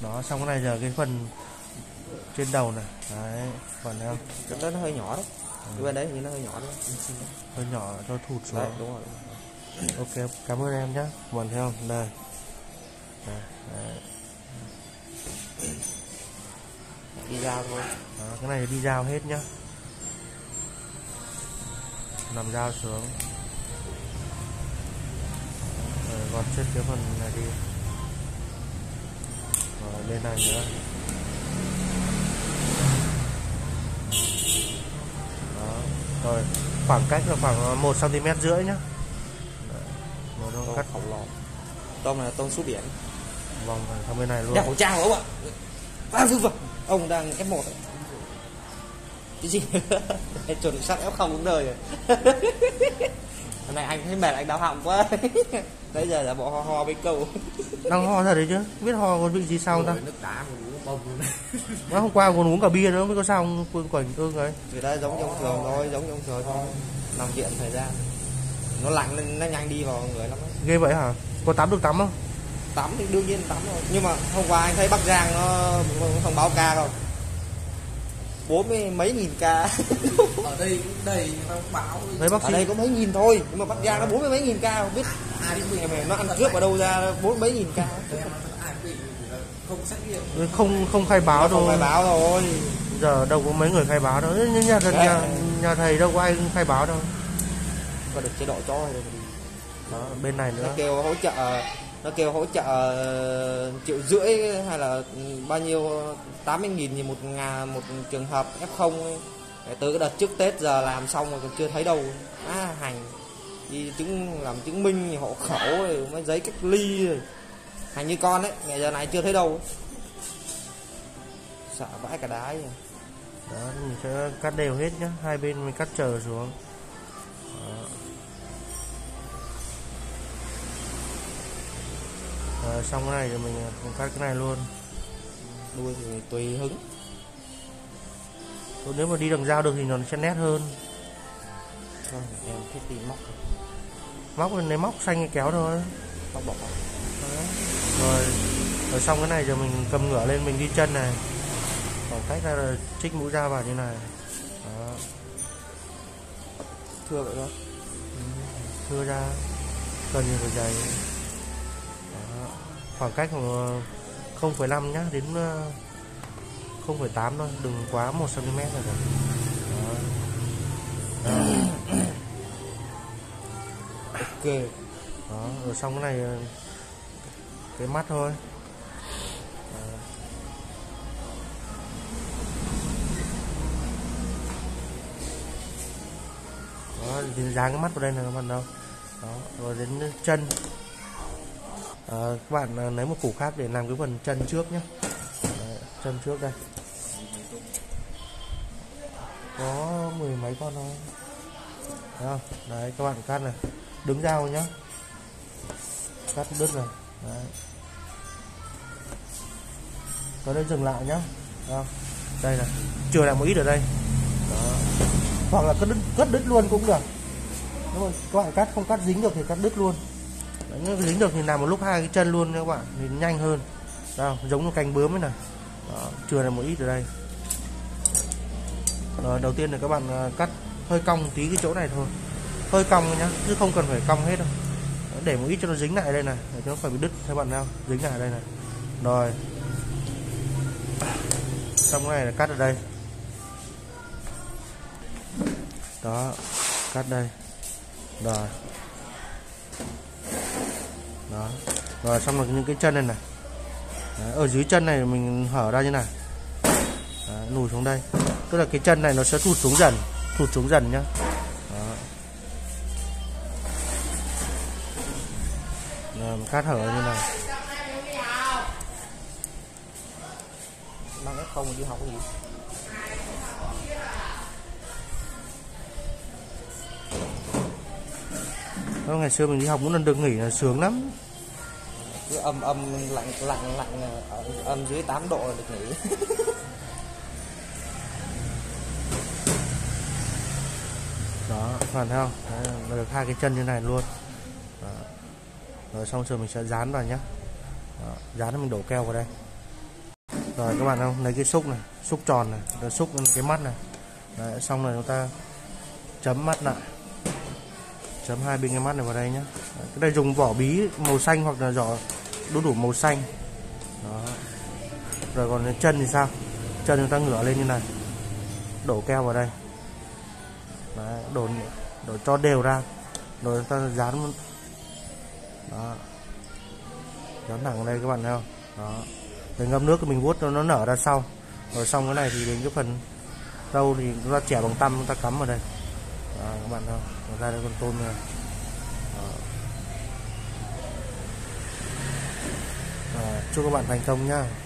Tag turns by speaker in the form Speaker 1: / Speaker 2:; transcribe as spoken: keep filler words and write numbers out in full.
Speaker 1: Đó, xong cái này giờ cái phần trên đầu này. Đấy, còn em
Speaker 2: cái đó nó hơi nhỏ đấy. Cái bên đấy thì nó hơi nhỏ đấy.
Speaker 1: hơi nhỏ cho thụt xuống.
Speaker 2: Đấy, đúng rồi.
Speaker 1: Ok, cảm ơn em nhé. Còn thấy không? Đây. Đây, đấy.
Speaker 2: Đi giao thôi.
Speaker 1: Đó, cái này đi giao hết nhá. Nằm giao xuống. Rồi gọt chết cái phần này đi. Rồi bên này nữa. Đó. Rồi khoảng cách là khoảng một xăng ti mét rưỡi nhá. Một
Speaker 2: Tôm
Speaker 1: cắt
Speaker 2: khổng lồ. Tôm này là tôm suối biển.
Speaker 1: vòng sang bên này luôn.
Speaker 2: Đeo khẩu trang ông ạ. À, vâng, vâng. Ông đang ép một. Cái gì? Chuẩn sắt ép không cũng đời rồi. Hôm nay anh thấy mệt anh đau họng quá. Bây giờ là bộ ho ho với câu.
Speaker 1: Đang ho thật đấy chứ, biết ho còn bị gì sao ta?
Speaker 3: Nước đá còn uống bông luôn.
Speaker 1: Mà hôm qua còn uống cả bia nữa mới có sao quên quẩn ương ấy.
Speaker 2: Người ta giống trong thường thôi, giống trong thường thôi. Nằm viện thời gian. Nó lạnh nên nó nhanh đi vào người lắm.
Speaker 1: Ghê vậy hả? Có tắm được tắm không?
Speaker 2: Tắm thì đương nhiên tắm rồi. Nhưng mà hôm qua anh thấy Bắc Giang nó không báo ca không? Bốn mươi mấy nghìn ca.
Speaker 3: Ở đây cũng đầy người ta báo.
Speaker 1: Thấy bác
Speaker 2: Ở
Speaker 1: sĩ
Speaker 2: đây có mấy nghìn thôi, nhưng mà Bắc Giang nó bốn mươi mấy nghìn ca, không biết ai đi mình nó ăn cướp ở đâu ra bốn mấy nghìn ca.
Speaker 3: Không xét nghiệm.
Speaker 1: không không khai báo đâu.
Speaker 2: Không khai báo thôi.
Speaker 1: Giờ đâu có mấy người khai báo đâu. Nhưng nhà, nhà, nhà thầy đâu có ai khai báo đâu.
Speaker 2: Có được chế độ cho rồi.
Speaker 1: Đó, bên này
Speaker 2: Nó
Speaker 1: nữa.
Speaker 2: kêu hỗ trợ, nó kêu hỗ trợ triệu rưỡi hay là bao nhiêu tám mươi nghìn như một ngàn một trường hợp ép không. Từ cái đợt trước Tết giờ làm xong rồi còn chưa thấy đâu. À, hành đi chứng làm chứng minh hộ khẩu rồi mấy giấy cách ly rồi. Hành như con đấy, ngày giờ này chưa thấy đâu. Sợ vãi cả đái rồi.
Speaker 1: Đó, mình sẽ cắt đều hết nhá, hai bên mình cắt chờ xuống. Đó. Rồi, xong cái này thì mình cắt cái này luôn.
Speaker 2: Đuôi thì tùy hứng.
Speaker 1: Nếu mà đi đường dao được thì nó sẽ nét hơn.
Speaker 2: Thôi, em thích đi móc.
Speaker 1: Móc lên lấy móc xanh cái kéo thôi.
Speaker 2: Móc bọc.
Speaker 1: Rồi, rồi xong cái này giờ mình cầm ngửa lên mình đi chân này. Khoảng cách là trích mũi dao vào như này. Đó.
Speaker 2: Thưa vậy không?
Speaker 1: Thưa ra cần như rồi dày. Đó. Khoảng cách khoảng không phẩy năm nhá, đến không phẩy tám thôi, đừng quá một xăng ti mét rồi. Đó. Đó.
Speaker 2: Ok.
Speaker 1: Đó, rồi xong cái này cái mắt thôi. Đó. Đó, thì dán cái mắt vào đây là các bạn đâu. Đó, rồi đến chân. À, các bạn lấy một củ khác để làm cái phần chân trước nhé. Đấy, chân trước đây có mười mấy con thôi. Đấy, không? Đấy các bạn cắt này, đứng dao nhá, cắt đứt này. Đấy. Rồi đây dừng lại nhá. Đó. Đây này, chừa lại một ít ở đây. Đó. Hoặc là cắt đứt, cắt đứt luôn cũng được. Nếu mà các bạn cắt không cắt dính được thì cắt đứt luôn. Đấy, nếu dính được thì làm một lúc hai cái chân luôn các bạn thì nhanh hơn. Đó, giống như cánh bướm ấy này. Đó, chừa lại một ít ở đây. Rồi đầu tiên là các bạn cắt hơi cong tí cái chỗ này thôi, hơi cong nhá, chứ không cần phải cong hết đâu. Để một ít cho nó dính lại đây này, để cho nó phải bị đứt các bạn nào, dính lại đây này. Rồi xong cái này là cắt ở đây. Đó, cắt đây. Rồi. Đó. Rồi xong rồi những cái chân này này. Đấy, ở dưới chân này mình hở ra như này. Đấy, lùi xuống đây. Tức là cái chân này nó sẽ thụt xuống dần, thụt xuống dần nhá. Đó. Rồi, cắt hở như này.
Speaker 2: Mang ép không đi học cái gì?
Speaker 1: Đó, ngày xưa mình đi học mỗi lần được nghỉ là sướng lắm.
Speaker 2: Cứ âm âm lạnh lạnh lạnh ở âm dưới tám độ là được nghỉ.
Speaker 1: Đó, hoàn thấy không? Đấy, được hai cái chân như này luôn. Đó. Rồi xong rồi mình sẽ dán vào nhá. Đó, dán mình đổ keo vào đây. Rồi các bạn không, lấy cái xúc này, xúc tròn này, rồi xúc cái mắt này. Đấy, xong rồi chúng ta chấm mắt lại, chấm hai bên cái mắt này vào đây nhé. Đấy, cái này dùng vỏ bí màu xanh hoặc là vỏ đu đủ màu xanh. Đó. Rồi còn cái chân thì sao? Chân chúng ta ngửa lên như này, đổ keo vào đây. Đấy, đổ đổ cho đều ra, rồi chúng ta dán. Đó, dán thẳng vào đây các bạn thấy không? Đó, để ngâm nước thì mình vuốt cho nó nở ra sau. Rồi xong cái này thì đến cái phần râu thì chúng ta chẻ bằng tăm, chúng ta cắm vào đây. Đó, các bạn thấy không? Nó ra đây con tôm này. Đó. Đó, chúc các bạn thành công nhá.